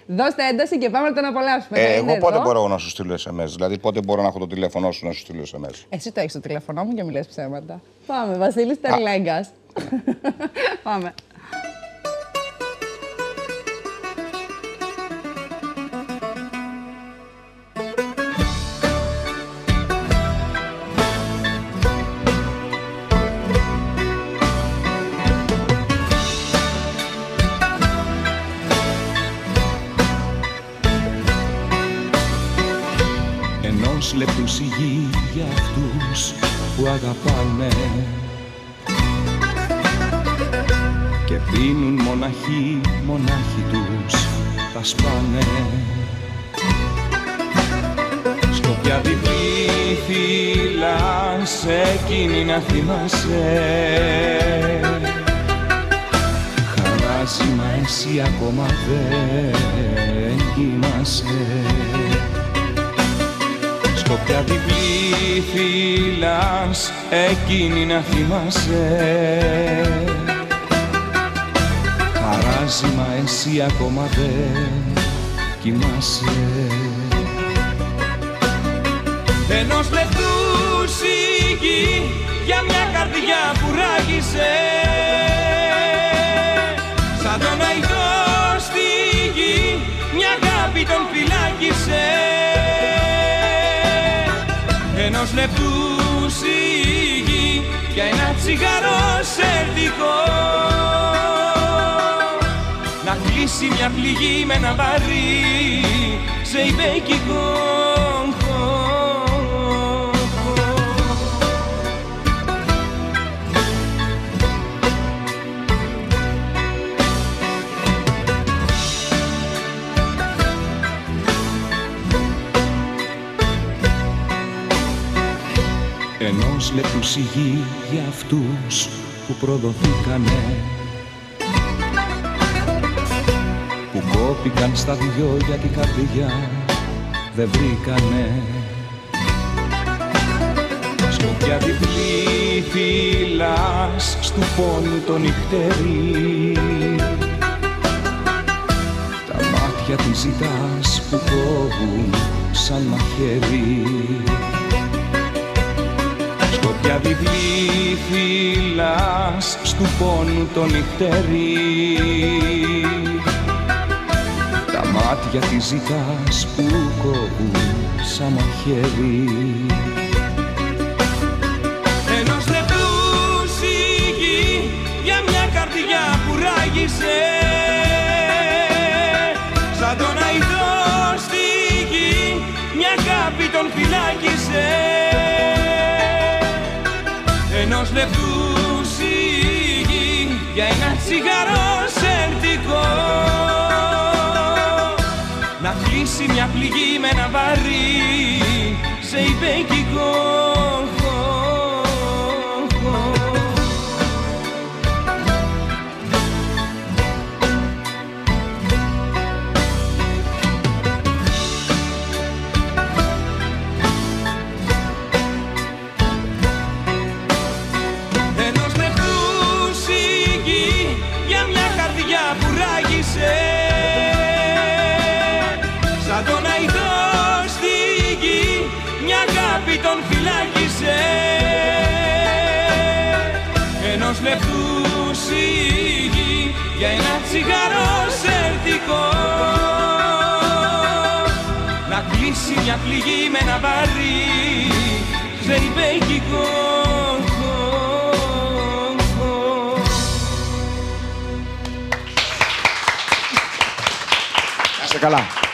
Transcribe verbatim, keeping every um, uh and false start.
Δώστε ένταση και πάμε να τον απολαύσουμε. Ε, είναι εγώ πότε εδώ. μπορώ να σου στείλω ες εμ ες, δηλαδή πότε μπορώ να έχω το τηλέφωνό σου να σου στείλω ες εμ ες. Εσύ το έχεις το τηλέφωνό μου και μου λες ψέματα. Πάμε, Βασίλης Τερλέγκας. Πάμε. Ενός λεπτού σιγή για αυτούς που αγαπάνε και πίνουν μοναχοί, μονάχοι τους τα σπάνε. Σκοπιά διπλή φυλάς εκείνη να θυμάσαι, χαράζει μα εσύ ακόμα δεν κοιμάσαι. Σκοπιά διπλή φυλάς εκείνη να θυμάσαι, χαράζει μα εσύ ακόμα δεν κοιμάσαι. Ενός λεπτού σιγή για μια καρδιά που ράγισε, σαν τον αϊδό στη γη μια αγάπη τον φυλάκισε. Ενός λεπτού σιγή για ένα τσιγάρο σερτικό, να κλείσει μια πληγή με ένα βαρύ ζεϊμπέκικο. Ενός λεπτού σιγή για αυτούς που προδοθήκανε, που κόπηκαν στα δυο για την καρδιά δεν βρήκανε. Σκοπιά διπλή φυλάς στου πόνου το νυχτερί, τα μάτια της ζητάς που κόβουν σαν μαχαίρι. Σκοπιά διπλή φυλάς στου πόνου το νυχτερί, τα μάτια της ζητάς που κόβουν σαν μαχαίρι. Ενός λεπτού σιγή για μια καρδιά που ράγισε, σαν τον αϊδό στη γη μια αγάπη τον φυλάκισε. Ενός λεπτού σιγή για ένα τσιγάρο σερτικό, να κλείσει μια πληγή με ένα βαρύ ζεϊμπέκικο. Σαν τον αϊδό στη γη μια αγάπη τον φυλάκισε. Ενός λεπτού σιγή για ένα τσιγάρο σερτικό, να κλείσει μια πληγή με ένα βαρύ ζεϊμπέκικο. Να είσαι καλά.